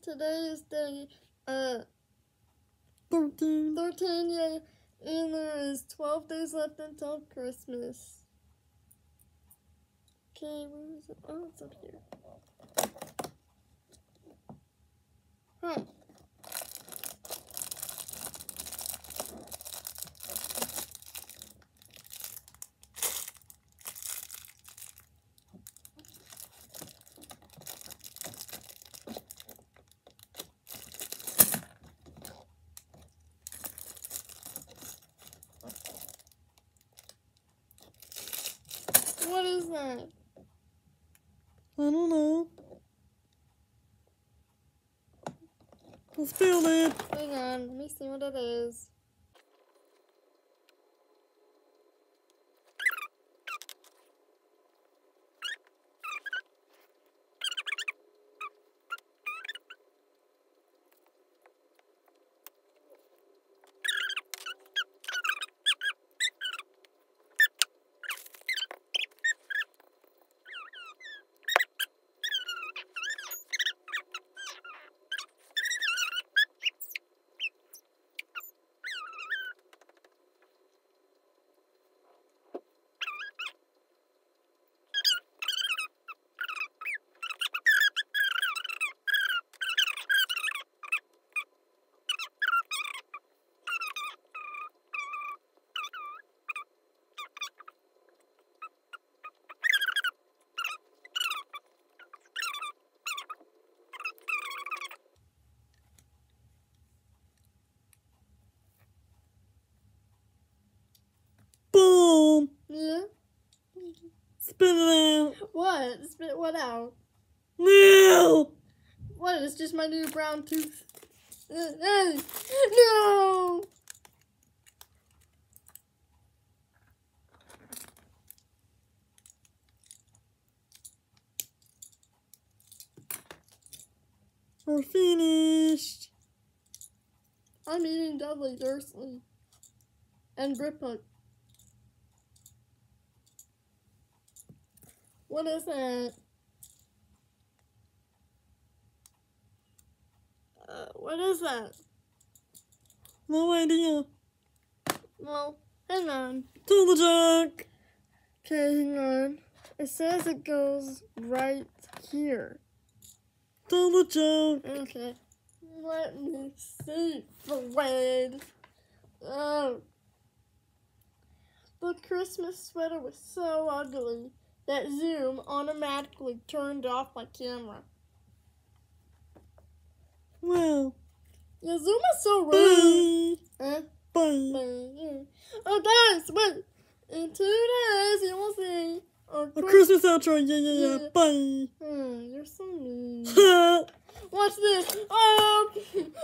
Today is day 13. 13, yeah, and there is 12 days left until Christmas. Okay, where is it? Oh, it's up here. Huh. What is that? I don't know. I spilled it. Hang on, let me see what it is. Boom. Yeah? Spit it out. What? Spit what out? No. What? It's just my new brown tooth. No! We're finished. I'm eating Dudley Dursley and Britput. What is that? What is that? No idea. Well, hang on. Tell the joke. Okay, hang on. It says it goes right here. Tell the joke. Okay. Let me see, Fred. Oh. The Christmas sweater was so ugly that Zoom automatically turned off my camera. Well. Yeah, Zoom is so rude. Bye. Bye. Bye. Oh, guys, wait. In 2 days, you will see our A Christmas outro. Yeah. Yeah. Bye. Oh, you're so mean. Ha. Watch this. Oh,